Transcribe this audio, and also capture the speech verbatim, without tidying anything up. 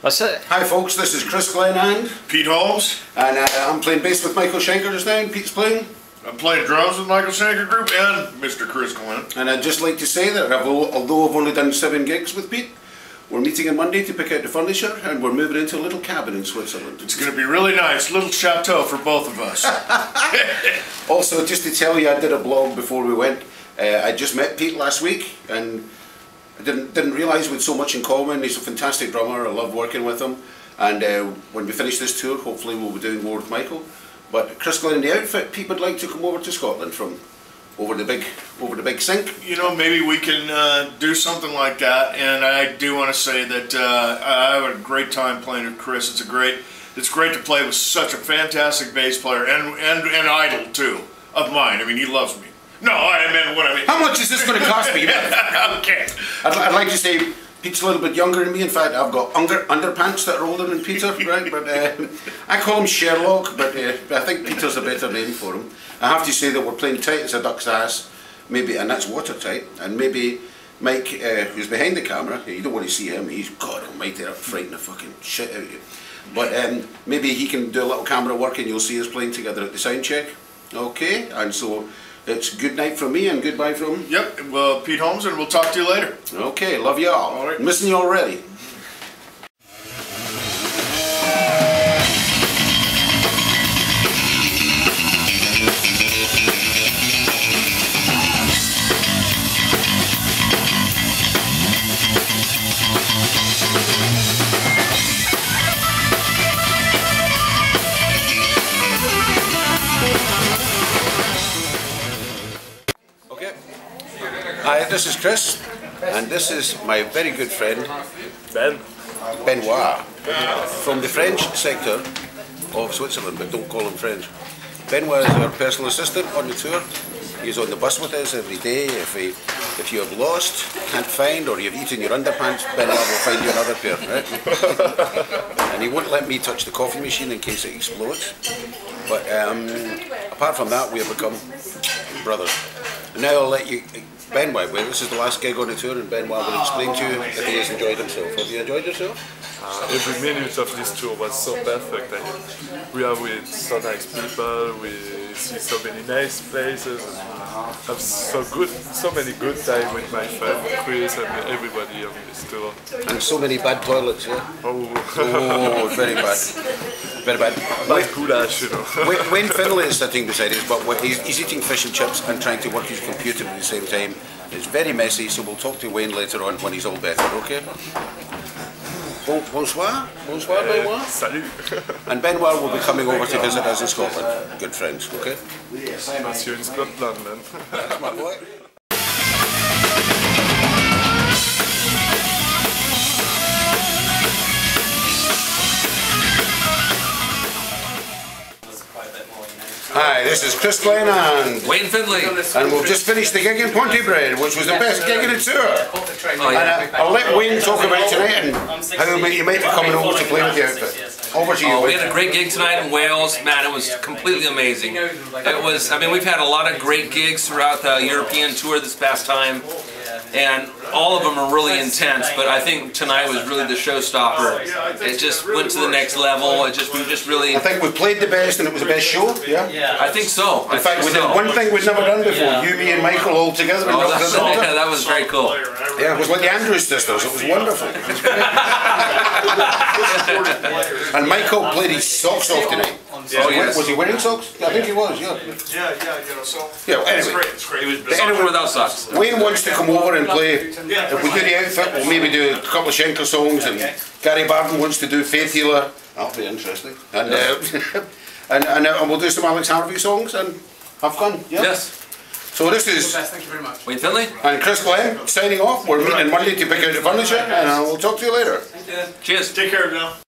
That's it. Hi folks, this is Chris Glenn and Pete Holmes. And uh, I'm playing bass with Michael Schenker just now, and Pete's playing. I'm playing drums with Michael Schenker Group and Mister Chris Glenn. And I'd just like to say that I've, although I've only done seven gigs with Pete, we're meeting on Monday to pick out the furniture, and we're moving into a little cabin in Switzerland. It's going to be really nice, little chateau for both of us. Also, just to tell you, I did a blog before we went. Uh, I just met Pete last week, and I didn't, didn't realise we had so much in common. He's a fantastic drummer, I love working with him. And uh, when we finish this tour, hopefully we'll be doing more with Michael. But Chris Glenn and the outfit, Pete would like to come over to Scotland from over the big over the big sink. You know, maybe we can uh, do something like that. And I do want to say that uh, I have a great time playing with Chris. It's a great, it's great to play with such a fantastic bass player and and an idol too of mine. I mean, he loves me. No, I meant what I mean. How much is this going to cost me? Okay. I'd, I'd like to say Pete's a little bit younger than me. In fact, I've got under, underpants that are older than Peter, right? But uh, I call him Sherlock, but uh, I think Peter's a better name for him. I have to say that we're playing tight as a duck's ass, maybe, and that's watertight. And maybe Mike, uh, who's behind the camera, you don't want to see him. He's God Almighty, that'll frighten the fucking shit out of you. But um, maybe he can do a little camera work, and you'll see us playing together at the sound check. Okay, and so. It's good night from me and goodbye from... Yep, well, Pete Holmes, and we'll talk to you later. Okay, love you all. All right. Missing you already. Hi, this is Chris, and this is my very good friend Ben. Benoit, from the French sector of Switzerland, but don't call him French. Benoit is our personal assistant on the tour. He's on the bus with us every day. If, he, if you have lost, can't find, or you've eaten your underpants, Benoit will find you another pair, right? And he won't let me touch the coffee machine in case it explodes. But um, apart from that, we have become brothers. And now I'll let you... Benoit, well, this is the last gig on the tour, and Benoit will explain to you if he has enjoyed himself. Have you enjoyed yourself? Uh, every minute of this tour was so perfect. I, we are with so nice people, we see so many nice places, and have so good, so many good time with my friend Chris and everybody on this tour. And so many bad toilets, yeah? Oh, oh very bad. Very bad. Bad goulash, you know. Wayne Finlay is sitting beside us, but he's, he's eating fish and chips and trying to work his computer at the same time. It's very messy, so we'll talk to Wayne later on when he's all better, okay? Bon, bonsoir. Bonsoir, Benoit. Uh, salut. And Benoit will be coming over to visit us in Scotland. Good friends, okay? Monsieur in Scotland, man. That's my boy. Hi, this is Chris Glenn and Wayne Finlay. And we've just finished the gig in Pontypridd, which was the best gig in the tour. Oh, yeah. And uh, I'll let Wayne talk about tonight and how you might be coming over to play with the outfit. Over to you. Oh, we had a great gig tonight in Wales. Man, it was completely amazing. It was, I mean, we've had a lot of great gigs throughout the European tour this past time, and all of them are really intense, but I think tonight was really the showstopper. It just went to the next level. It just, we just really... I think we played the best and it was the best show, yeah? I think so. In fact, we did one thing we'd never done before, you, me and Michael all together. Oh, that's, yeah, that was very cool. Yeah, it was like the Andrews sisters, it was wonderful. And Michael played his socks off tonight. Oh, yes. Was he wearing socks? I think he was, yeah. Yeah, yeah, you know, so... Yeah, anyway. It's great, it's great. Socks anyway, without socks. Wayne wants to come over and play. If we do the outfit, we'll maybe do a couple of Schenker songs, and Gary Barton wants to do Faith Healer. That'll be interesting. And, uh, and, and, uh, and we'll do some Alex Harvey songs and have fun. Yeah? Yes. So this is Thank you very much. Wayne Finlay. And Chris Glenn signing off. We're meeting on Monday to pick out the furniture, and uh, we'll talk to you later. Cheers. Take care now.